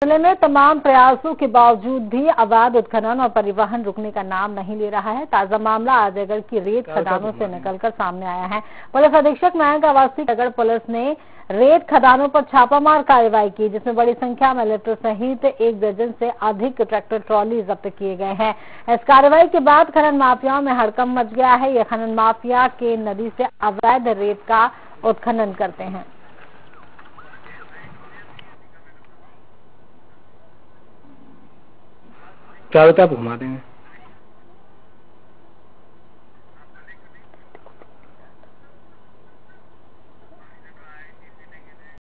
जिले में तमाम प्रयासों के बावजूद भी अवैध उत्खनन और परिवहन रुकने का नाम नहीं ले रहा है। ताजा मामला आजगढ़ की रेत खदानों से निकलकर सामने आया है। पुलिस अधीक्षक मयंक अवस्थी आजगढ़ पुलिस ने रेत खदानों पर छापामार कार्रवाई की, जिसमें बड़ी संख्या में लिफ्ट सहित 1 दर्जन से अधिक ट्रैक्टर ट्रॉली जब्त किए गए हैं। इस कार्रवाई के बाद खनन माफियाओं में हड़कंप मच गया है। ये खनन माफिया के नदी से अवैध रेत का उत्खनन करते हैं। चारों तरफ घुमा देंगे।